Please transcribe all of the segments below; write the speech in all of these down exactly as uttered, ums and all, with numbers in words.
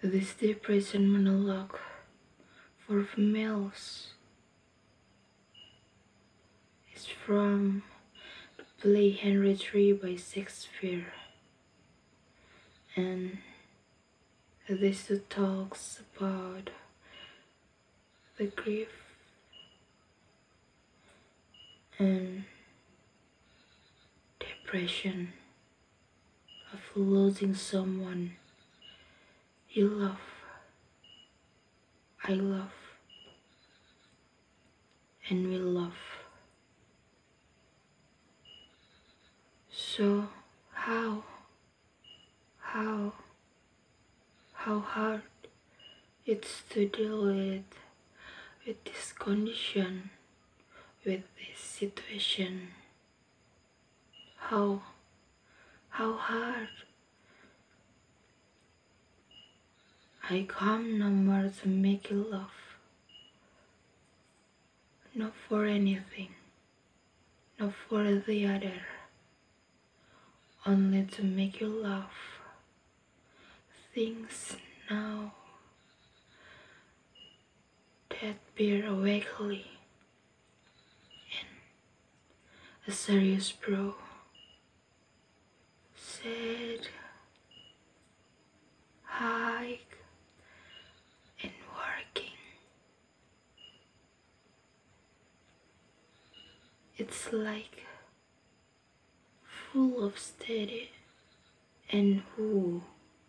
This depression monologue for females is from the play Henry the third by Shakespeare, and this talks about the grief and depression of losing someone you love, I love, and we love. So how, how, how hard it's to deal with, with this condition, with this situation. How, how hard. I come no more to make you laugh, not for anything, not for the other, only to make you laugh. Things now that bear weekly and a serious bro said, hike and working. It's like full of steady and who.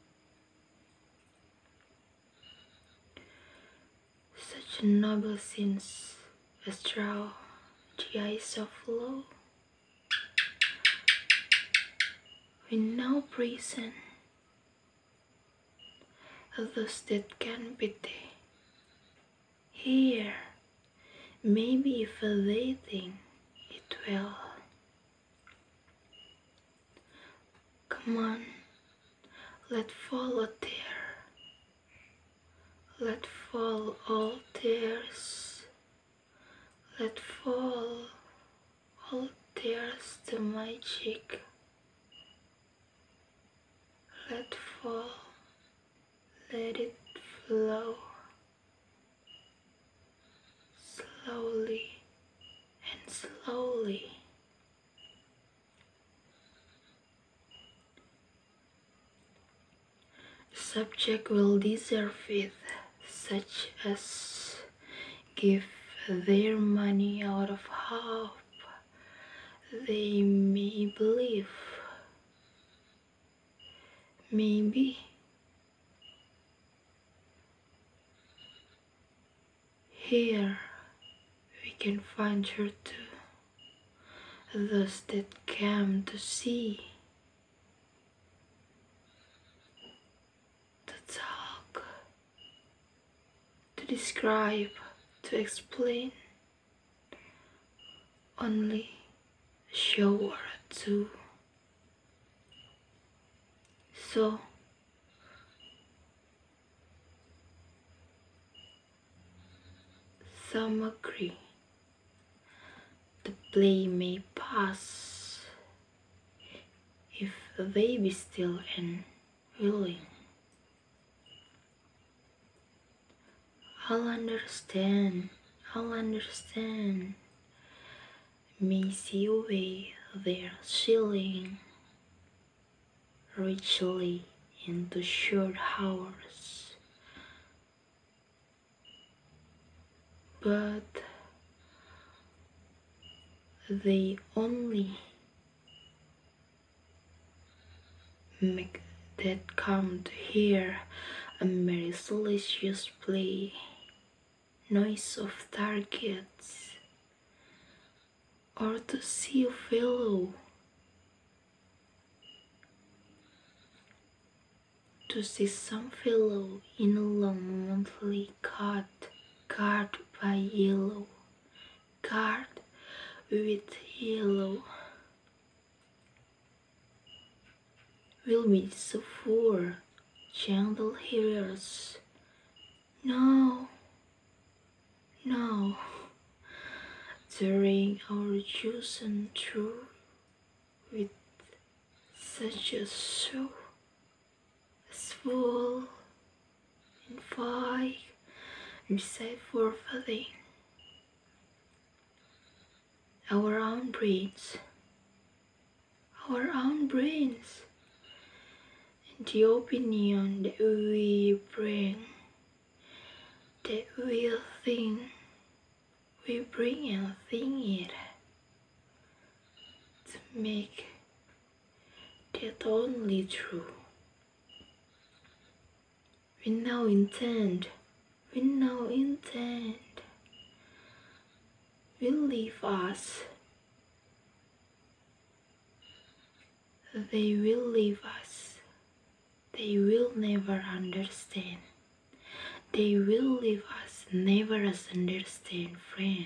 Such a noble since a straw, the eyes of flow, with no prison, those that can be there. Here, maybe if they think it will. Come on, let fall a tear, let fall all tears, let fall all tears to my cheek, let fall, let it flow, slowly and slowly. The subject will deserve it, such as give their money out of hope they may believe. Maybe here we can find her too, those that came to see, to talk, to describe, to explain, only a show or two. So some agree the play may pass if they be still and willing. I'll understand, I'll understand, may see away their ceiling richly into short hours, but they only make that come to hear a merry salacious play, noise of targets, or to see a fellow, to see some fellow in a long monthly coat, guard by yellow, guard with yellow, will be so poor, gentle hearers. No, no, during our chosen through with such a show as full and fight beside forfeiting our own brains, our own brains, and the opinion that we bring, that we think, we bring and think it to make that only true. We now intend, we now intend, will leave us, they will leave us, they will never understand, they will leave us never as understand friend,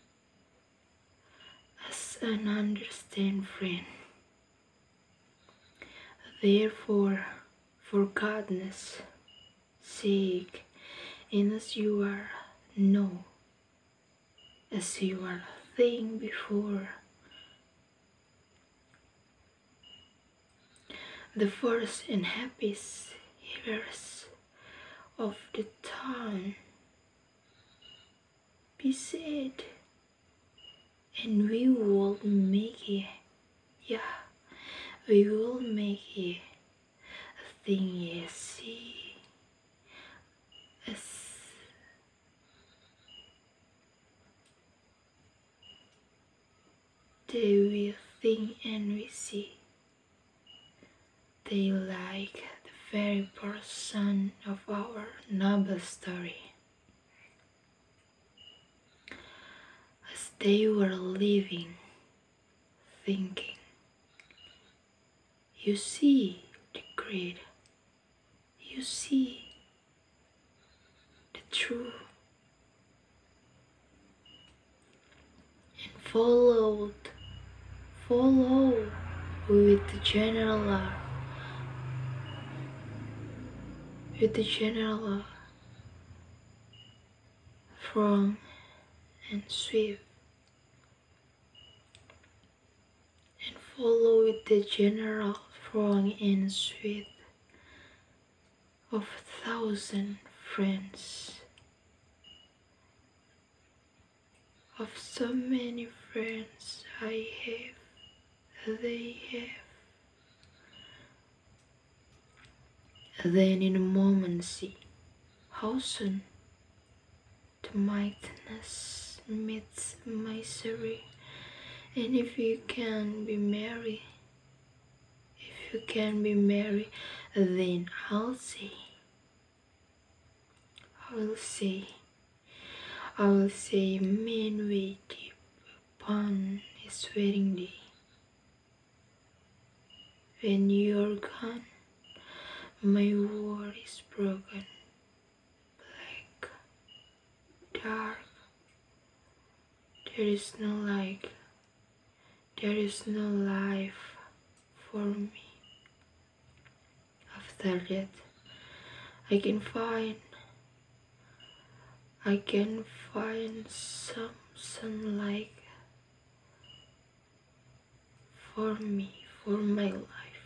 as an understand friend. Therefore, for God's sake, and as you are know, as you are think before, the first and happiest years of the town, be said, and we will make it, yeah, we will make it a thing you see, as they will think and we see. They like the very person of our noble story, as they were living, thinking. You see the great, you see the true, and followed, follow with the general law, with the general law, from and swift, and follow with the general throng and swift of a thousand friends, of so many friends I have, they have. Then in a moment see how soon the mightiness meets misery, and if you can be merry, if you can be merry, then I'll say, I will say, I will say, men wait deep upon his wedding day. When you're gone, my world is broken, black, dark. There is no light, there is no life for me. After that, I can find, I can find some sunlight for me, for my life.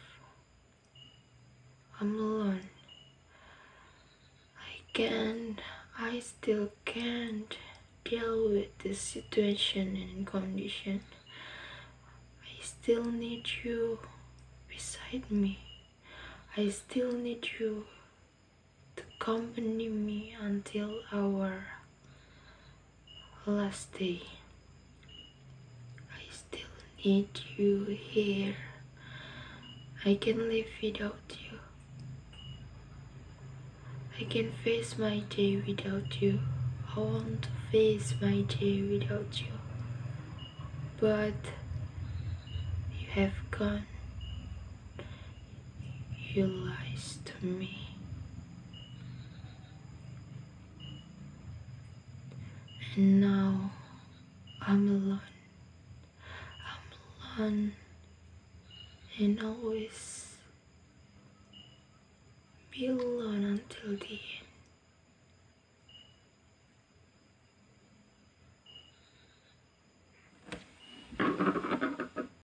I'm alone. I can't, I still can't deal with this situation and condition. I still need you beside me. I still need you to accompany me until our last day. I still need you here. I can live without you. I can face my day without you. I want to face my day without you. But you have gone. You lies to me. And now I'm alone. I'm alone and always be alone until the end.